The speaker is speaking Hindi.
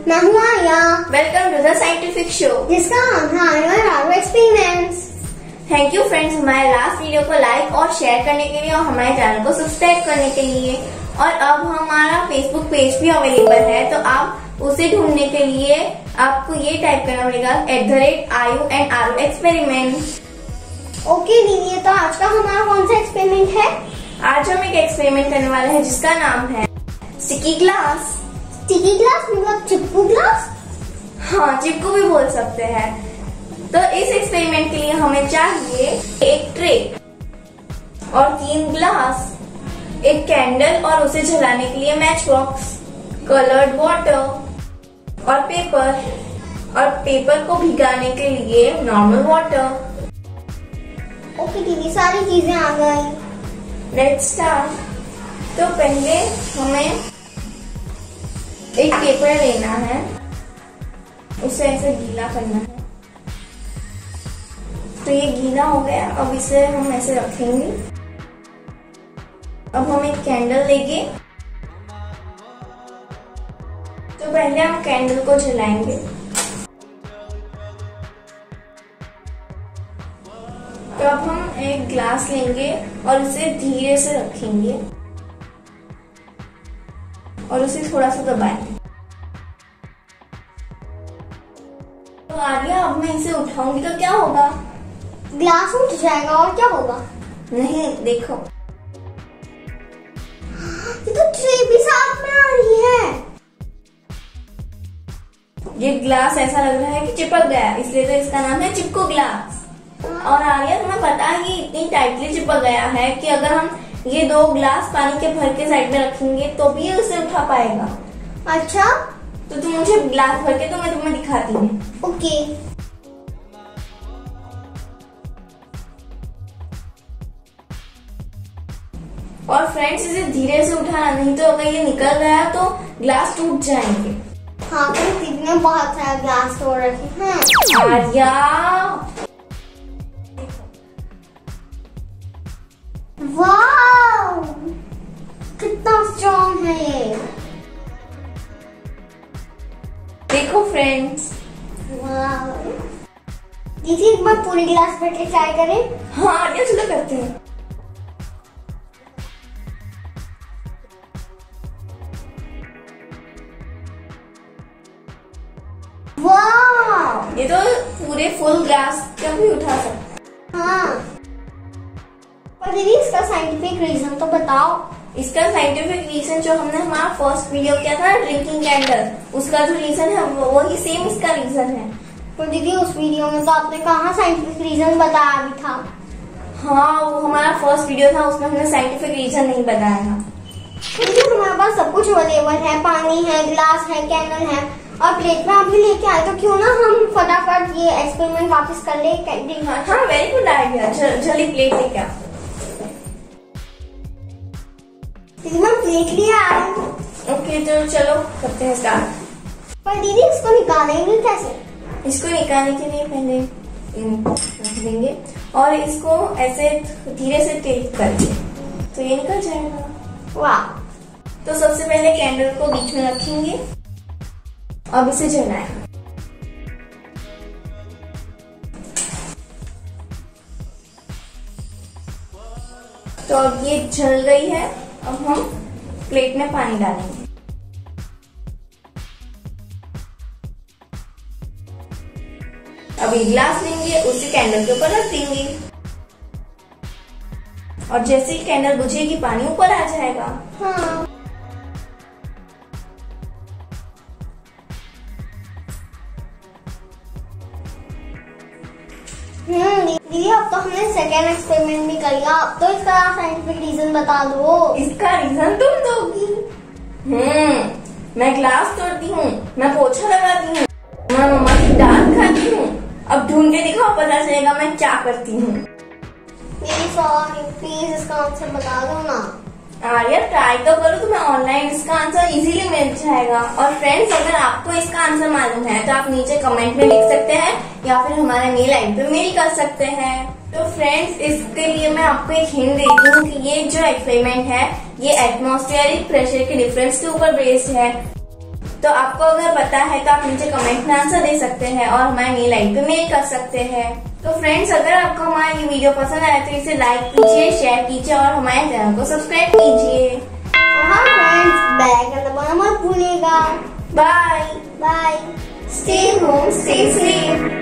मैं हूँ Arya. Welcome to the scientific show जिसका नाम है Arya experiments. Thank you friends हमारे लास्ट वीडियो को लाइक और शेयर करने के लिए और हमारे चैनल को सब्सक्राइब करने के लिए। और अब हमारा फेसबुक पेज भी अवेलेबल है, तो आप उसे ढूंढने के लिए आपको ये टाइप करना पड़ेगा @IUNRO एक्सपेरिमेंट। ओके दीदी, तो आज का हमारा कौन सा एक्सपेरिमेंट है? आज हम एक एक्सपेरिमेंट करने वाले हैं जिसका नाम है स्टिकी ग्लास। स्टिकी ग्लास मतलब चिपकू ग्लास? हाँ, चिपकू भी बोल सकते हैं। तो इस एक्सपेरिमेंट के लिए हमें चाहिए एक ट्रे और 3 ग्लास, एक कैंडल और उसे जलाने के लिए मैच बॉक्स, कलर्ड वाटर और पेपर को भिगाने के लिए नॉर्मल वाटर। ओके दीदी, सारी चीजें आ गई। Let's start. तो पहले हमें एक पेपर लेना है, उसे ऐसे गीला करना है। तो ये गीला हो गया, अब इसे हम ऐसे रखेंगे। अब हम एक कैंडल लेंगे। तो पहले हम कैंडल को जलाएंगे। तो अब हम एक ग्लास लेंगे और उसे धीरे से रखेंगे और उसे थोड़ा सा दबाएंगे। तो आर्या, अब मैं इसे उठाऊंगी तो क्या होगा? ग्लास उठ जाएगा और क्या होगा? नहीं, देखो ये तो ट्रे भी साथ में आ रही है। ये ग्लास ऐसा लग रहा है कि चिपक गया, इसलिए तो इसका नाम है चिपकू ग्लास। और आर्या, तुम्हें पता है ये इतनी टाइटली चिपक गया है कि अगर हम ये 2 ग्लास पानी के भर के साइड में रखेंगे तो भी ये उसे उठा पाएगा। अच्छा, तो तुम मुझे ग्लास भर के, तो मैं तुम्हें दिखाती हूँ। ओके। और फ्रेंड्स, इसे धीरे से उठाना, नहीं तो अगर ये निकल गया तो ग्लास टूट जाएंगे। हाँ, तो दीदी ने बहुत सारा ग्लास तोड़ रखे हैं। आर्या, वाव, कितना स्ट्रॉन्ग है ये। देखो फ्रेंड्स। वाव दीदी, एक बार पूरी ग्लास भर के ट्राई करें। हाँ आर्या, चलो करते हैं। वाव, ये तो पूरे फुल ग्लास का भी उठा सकते हैं। हाँ, पर दीदी इसका साइंटिफिक रीजन तो बताओ। इसका साइंटिफिक रीजन जो हमने हमारा फर्स्ट वीडियो किया था ड्रिंकिंग कैंडल, उसका जो रीजन है वही सेम इसका रीजन है। पर दीदी उस वीडियो में तो आपने कहाँ साइंटिफिक रीजन बताया भी था। हाँ, वो हमारा फर्स्ट वीडियो था, उसमें हमने साइंटिफिक रीजन नहीं बताया था। दीदी हमारे पास सब कुछ अवेलेबल है, पानी है, ग्लास है, कैंडल है और प्लेट में आप भी लेके आए, तो क्यों ना हम फटाफट ये एक्सपेरिमेंट वापस कर ले। कैंडल। हाँ, वेरी गुड आइडिया। जल्दी प्लेट लेके आओ। दीदी मैं प्लेट लिए आ रही हूँ। ओके, तो चलो करते हैं स्टार्ट। पर दीदी इसको निकालेंगे कैसे? इसको निकालने के लिए पहले रख देंगे और इसको ऐसे धीरे से टेप करके तो ये निकल जाएगा। वाह। तो सबसे पहले कैंडल को बीच में रखेंगे, अब इसे जलाएं। तो अब ये जल गई है। अब हम प्लेट में पानी डालेंगे। अब एक ग्लास लेंगे, उसे कैंडल के ऊपर रख देंगे और जैसे ही कैंडल बुझेगी पानी ऊपर आ जाएगा। हाँ। दीदी अब तो हमने सेकेंड एक्सपेरिमेंट भी कर लिया, अब तो इसका साइंटिफिक रीजन बता दो। इसका रीजन तुम दोगी। मैं ग्लास तोड़ती हूँ, मैं पोछा लगाती हूँ, मैं मम्मा की डांट खाती हूँ। अब ढूंढ के दिखाओ, पता चलेगा मैं क्या करती हूँ। मेरी सॉरी, प्लीज इसका आंसर बता दो ना। आर्या, ट्राई तो करो, तुम्हें ऑनलाइन इसका आंसर इजीली मिल जाएगा। और फ्रेंड्स, अगर आपको इसका आंसर मालूम है तो आप नीचे कमेंट में लिख सकते हैं या फिर हमारे मेल आईडी पे मेल कर सकते हैं। तो फ्रेंड्स, इसके लिए मैं आपको एक हिंट देती हूँ कि ये जो एक्सपेरिमेंट है ये एटमॉस्फेरिक प्रेशर के डिफरेंस के ऊपर बेस्ड है। तो आपको अगर पता है तो आप नीचे कमेंट में आंसर दे सकते हैं और हमारे मेल आईडी पे मेल कर सकते हैं। तो फ्रेंड्स, अगर आपको हमारा ये वीडियो पसंद आया तो इसे लाइक कीजिए, शेयर कीजिए और हमारे चैनल को सब्सक्राइब कीजिए। हाँ फ्रेंड्स, बेल आइकन दबाना मत भूलिएगा। Bye bye. Stay home, stay safe.